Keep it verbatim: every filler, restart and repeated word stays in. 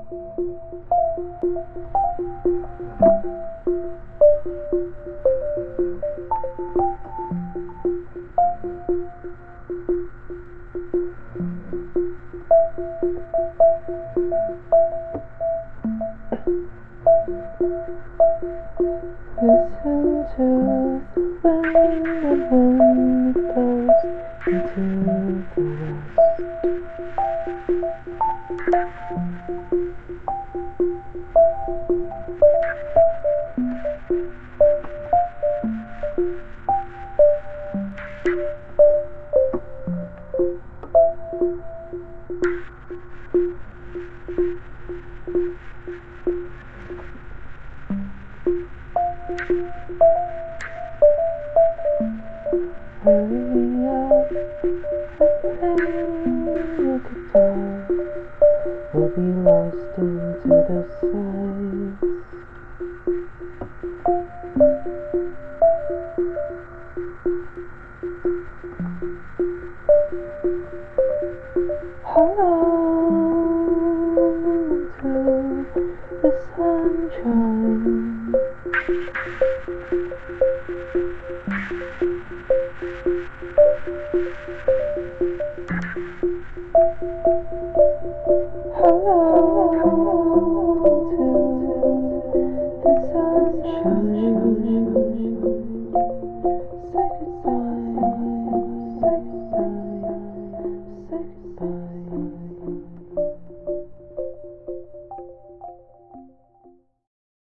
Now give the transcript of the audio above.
Listen to the wind and when it blows into the west. Hurry up and play your guitar. We'll be lost into the sights. Hold on to the sunshine.